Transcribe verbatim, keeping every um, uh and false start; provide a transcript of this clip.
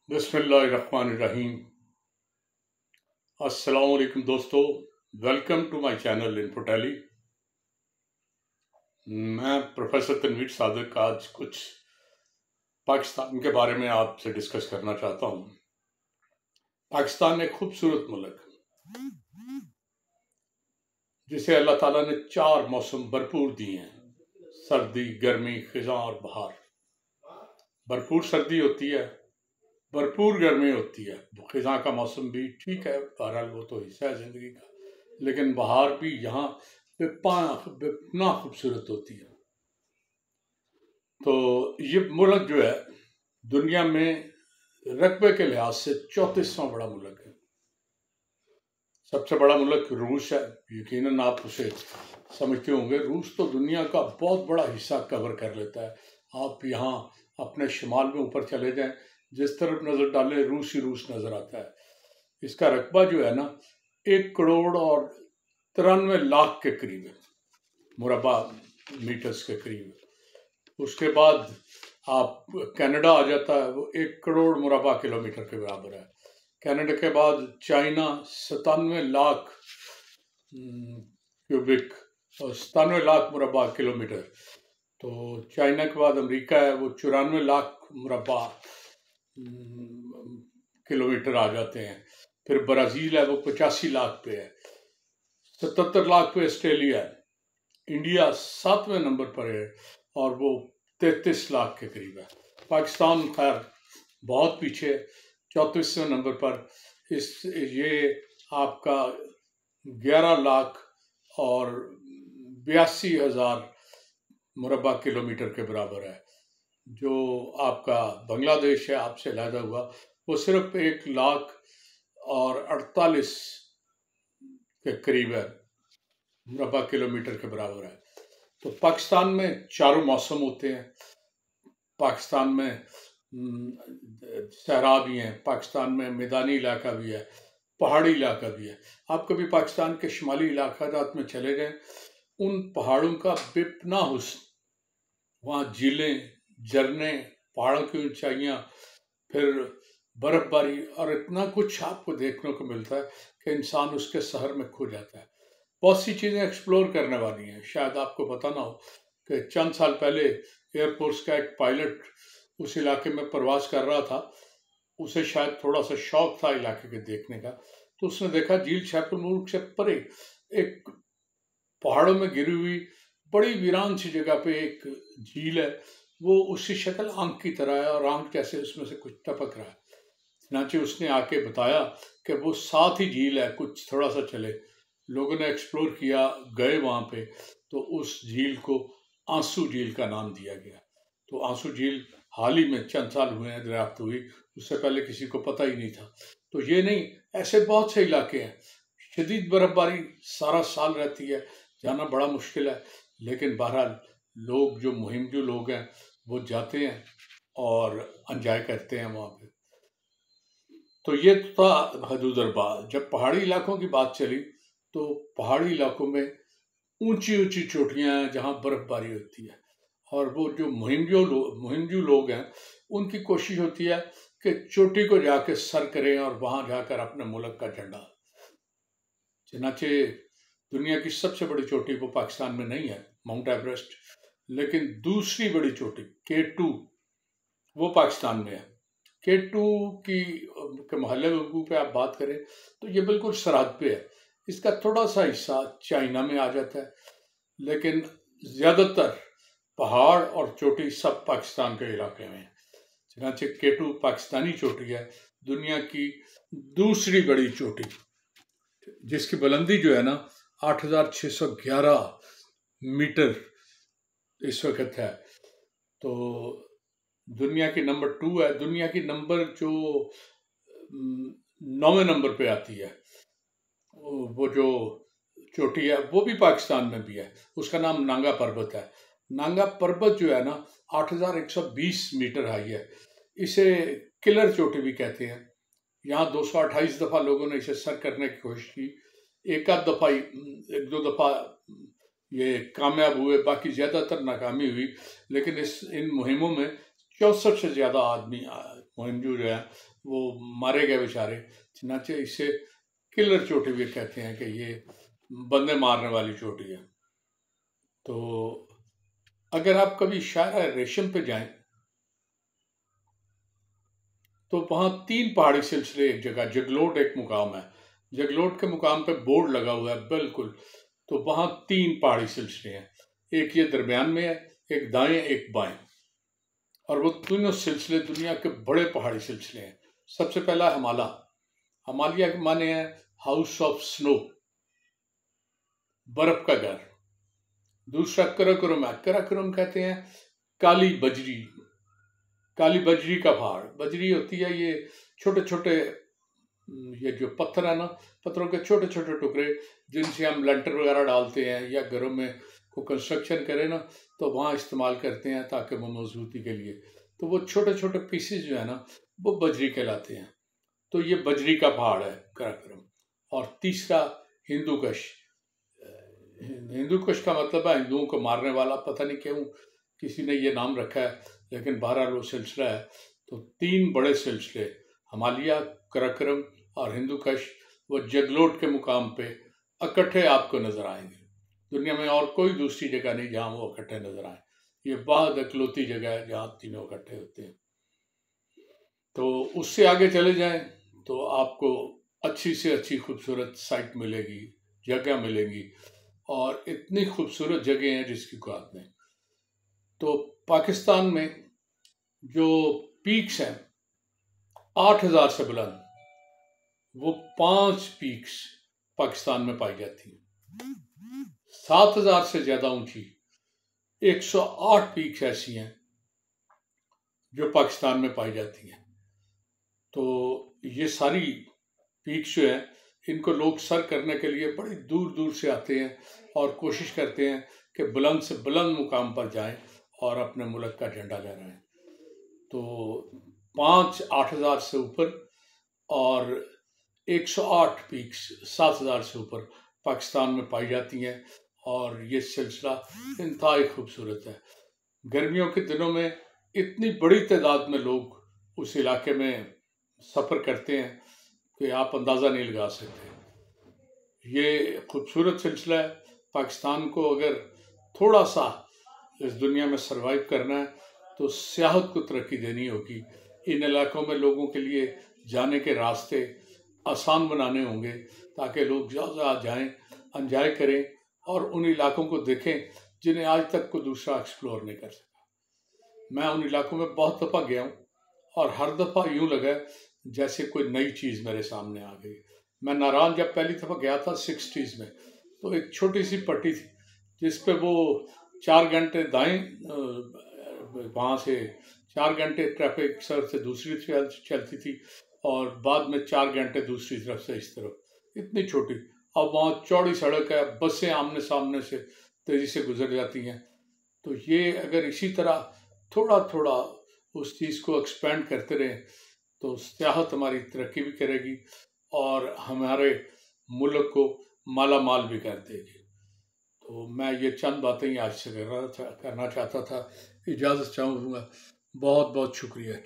बिस्मिल्लाहिर्रहमानिर्रहीम। अस्सलाम वालेकुम दोस्तों, वेलकम टू माय चैनल इन्फोटेली। मैं प्रोफेसर तनवीर सादिक आज कुछ पाकिस्तान के बारे में आपसे डिस्कस करना चाहता हूँ। पाकिस्तान एक खूबसूरत मुल्क जिसे अल्लाह ताला ने चार मौसम भरपूर दिए हैं, सर्दी, गर्मी, खिज़ां और बहार। भरपूर सर्दी होती है, भरपूर गर्मी होती है, खिज़ां का मौसम भी ठीक है, बहरहाल वो तो हिस्सा है ज़िंदगी का, लेकिन बहार भी यहाँ बेपना खूबसूरत होती है। तो ये मुल्क जो है दुनिया में रकबे के लिहाज से चौंतीसवां बड़ा मुल्क है। सबसे बड़ा मुल्क रूस है, यकीनन आप उसे समझते होंगे। रूस तो दुनिया का बहुत बड़ा हिस्सा कवर कर लेता है। आप यहाँ अपने शुमाल में ऊपर चले जाएं, जिस तरफ नज़र डालें रूस ही रूस नज़र आता है। इसका रकबा जो है ना एक करोड़ और तिरानवे लाख के करीब है, मुरबा मीटर्स के करीब। उसके बाद आप कनाडा आ जाता है, वो एक करोड़ मुरबा किलोमीटर के बराबर है। कनाडा के बाद चाइना सतानवे लाख क्यूबिक सतानवे लाख मुरबा किलोमीटर। तो चाइना के बाद अमेरिका है, वो चौरानवे लाख मुरबा किलोमीटर आ जाते हैं। फिर ब्राज़ील है, वो पचासी लाख पे है। सतहत्तर लाख पे ऑस्ट्रेलिया है। इंडिया सातवें नंबर पर है और वो तैंतीस लाख के करीब है। पाकिस्तान खैर बहुत पीछे, चौंतीसवें नंबर पर। इस ये आपका ग्यारह लाख और बयासी हजार मुरबा किलोमीटर के बराबर है। जो आपका बांग्लादेश है आपसे अलहदा हुआ, वो सिर्फ एक लाख और अड़तालीस के करीब है, मुरबा किलोमीटर के बराबर है। तो पाकिस्तान में चारों मौसम होते हैं। पाकिस्तान में सहरा भी हैं, पाकिस्तान में मैदानी इलाका भी है, पहाड़ी इलाका भी है। आप कभी पाकिस्तान के शुमाली इलाकाजात में चले गए, उन पहाड़ों का बेपना हुस्न, वहाँ झीलें, झरने, पहाड़ों की ऊंचाइयाँ, फिर बर्फबारी और इतना कुछ आपको देखने को मिलता है कि इंसान उसके शहर में खो जाता है। बहुत सी चीज़ें एक्सप्लोर करने वाली हैं। शायद आपको पता ना हो कि चंद साल पहले एयरफोर्स का एक पायलट उस इलाके में प्रवास कर रहा था। उसे शायद थोड़ा सा शौक था इलाके के देखने का, तो उसने देखा झील छापुल मुल्क से परे एक पहाड़ों में गिरी हुई बड़ी वीरान सी जगह पे एक झील है। वो उसकी शक्ल आंख की तरह है और आंख जैसे उसमें से कुछ टपक रहा है। चनाचे उसने आके बताया कि वो साथ ही झील है, कुछ थोड़ा सा चले। लोगों ने एक्सप्लोर किया, गए वहाँ पे, तो उस झील को आंसू झील का नाम दिया गया। तो आंसू झील हाल ही में चंद साल हुए हैं दरियाफ्त हुई, उससे पहले किसी को पता ही नहीं था। तो ये नहीं, ऐसे बहुत से इलाके हैं, शदीद बर्फबारी सारा साल रहती है, जाना बड़ा मुश्किल है, लेकिन बहरहाल लोग जो मुहिम जो लोग हैं वो जाते हैं और एंजॉय करते हैं वहाँ पे। तो ये था हदूद अरबा। जब पहाड़ी इलाकों की बात चली तो पहाड़ी इलाकों में ऊंची ऊंची चोटियाँ हैं जहाँ बर्फबारी होती है, और वो जो मुहिमजो लोग मुहिमजू लोग हैं उनकी कोशिश होती है कि चोटी को जाके सर करें और वहाँ जाकर अपने मुल्क का झंडा। चनाचे दुनिया की सबसे बड़ी चोटी वो पाकिस्तान में नहीं है, माउंट एवरेस्ट, लेकिन दूसरी बड़ी चोटी के टू वो पाकिस्तान में है। के टू की के मोहल्ले वकू पे आप बात करें तो ये बिल्कुल सरहद पे है। इसका थोड़ा सा हिस्सा चाइना में आ जाता है, लेकिन ज़्यादातर पहाड़ और चोटी सब पाकिस्तान के इलाके में है। चनाचे के टू पाकिस्तानी चोटी है, दुनिया की दूसरी बड़ी चोटी, जिसकी बुलंदी जो है ना आठ हजार छः सौ ग्यारह मीटर इस वक्त है। तो दुनिया की नंबर टू है। दुनिया की नंबर जो नौवें नंबर पे आती है, वो जो चोटी है वो भी पाकिस्तान में भी है, उसका नाम नांगा पर्वत है। नांगा पर्वत जो है ना आठ हजार एक सौ बीस मीटर हाई है। इसे किलर चोटी भी कहते हैं। यहाँ दो सौ अट्ठाईस दफ़ा लोगों ने इसे सर करने की कोशिश की, एक आध दफ़ा एक दो दफ़ा ये कामयाब हुए, बाकी ज़्यादातर नाकामी हुई। लेकिन इस इन मुहिमों में चौंसठ से ज़्यादा आदमी मोहनजो जो है वो मारे गए बेचारे, चनाचे इसे किलर चोटी भी कहते हैं कि ये बंदे मारने वाली चोटी है। तो अगर आप कभी शायरा रेशम पे जाएं तो वहाँ तीन पहाड़ी सिलसिले एक जगह, जगलोट एक मुकाम है, जगलोट के मुकाम पे बोर्ड लगा हुआ है बिल्कुल, तो वहाँ तीन पहाड़ी सिलसिले हैं, एक ये दरमियान में है, एक दाएं एक बाएं, और वो तीनों सिलसिले दुनिया के बड़े पहाड़ी सिलसिले हैं। सबसे पहला हिमालय, हिमालय के माने हैं हाउस ऑफ स्नो, बर्फ का घर। दूसरा कराकोरम है, कराकोरम कहते हैं काली बजरी, काली बजरी का पहाड़। बजरी होती है ये छोटे छोटे, ये जो पत्थर है ना, पत्थरों के छोटे छोटे टुकड़े जिनसे हम लंटर वगैरह डालते हैं या घरों में को कंस्ट्रक्शन करें ना, तो वहाँ इस्तेमाल करते हैं ताकि वो मजबूती के लिए। तो वो छोटे छोटे पीसेस जो है ना वो बजरी कहलाते हैं। तो ये बजरी का पहाड़ है कराकोरम। और तीसरा हिंदूकश, हिंदूकश का मतलब है हिंदुओं को मारने वाला, पता नहीं क्यों किसी ने ये नाम रखा है, लेकिन बहरहाल वो सिलसिला है। तो तीन बड़े सिलसिले हिमालय, कराकोरम और हिंदूकश वो जगलोट के मुकाम पे इकट्ठे आपको नजर आएंगे। दुनिया में और कोई दूसरी जगह नहीं जहाँ वो इकट्ठे नजर आए। ये बहुत इकलौती जगह है जहाँ तीनों इकट्ठे होते हैं। तो उससे आगे चले जाएं तो आपको अच्छी से अच्छी खूबसूरत साइट मिलेगी, जगह मिलेगी, और इतनी खूबसूरत जगह हैं जिसकी कोई बात नहीं। तो पाकिस्तान में जो पीक्स हैं आठ हजार से बुलंद, वो पांच पीक्स पाकिस्तान में पाई जाती हैं। सात हजार से ज्यादा ऊंची एक सौ आठ पीक्स ऐसी हैं जो पाकिस्तान में पाई जाती हैं। तो ये सारी पीक्स जो है इनको लोग सर करने के लिए बड़ी दूर दूर से आते हैं और कोशिश करते हैं कि बुलंद से बुलंद मुकाम पर जाएं और अपने मुल्क का झंडा लहराएं। तो पाँच आठ हज़ार से ऊपर और एक सौ आठ पीक्स सात हज़ार से ऊपर पाकिस्तान में पाई जाती हैं, और ये सिलसिला इंतहाई खूबसूरत है। गर्मियों के दिनों में इतनी बड़ी तादाद में लोग उस इलाके में सफ़र करते हैं कि आप अंदाज़ा नहीं लगा सकते। ये खूबसूरत सिलसिला है। पाकिस्तान को अगर थोड़ा सा इस दुनिया में सरवाइव करना है तो सियाहत को तरक्की देनी होगी। इन इलाकों में लोगों के लिए जाने के रास्ते आसान बनाने होंगे ताकि लोग ज़्यादा जाएं, एंजॉय करें और उन इलाकों को देखें जिन्हें आज तक कोई दूसरा एक्सप्लोर नहीं कर सका। मैं उन इलाकों में बहुत दफ़ा गया हूँ और हर दफ़ा यूँ लगा जैसे कोई नई चीज़ मेरे सामने आ गई। मैं नारायण जब पहली दफ़ा गया था सिक्सटीज़ में, तो एक छोटी सी पट्टी थी जिस पे वो चार घंटे दाएं, वहाँ से चार घंटे ट्रैफिक सड़क से दूसरी तरफ चलती थी और बाद में चार घंटे दूसरी तरफ से इस तरफ, इतनी छोटी। अब वहाँ चौड़ी सड़क है, बसें आमने सामने से तेज़ी से गुजर जाती हैं। तो ये अगर इसी तरह थोड़ा थोड़ा उस चीज़ को एक्सपेंड करते रहें तो सियाहत हमारी तरक्की भी करेगी और हमारे मुल्क को माला माल भी कर देगी। तो मैं ये चंद बातें ही आज से करना करना चाहता था। इजाज़त चाहूँगा। बहुत बहुत शुक्रिया।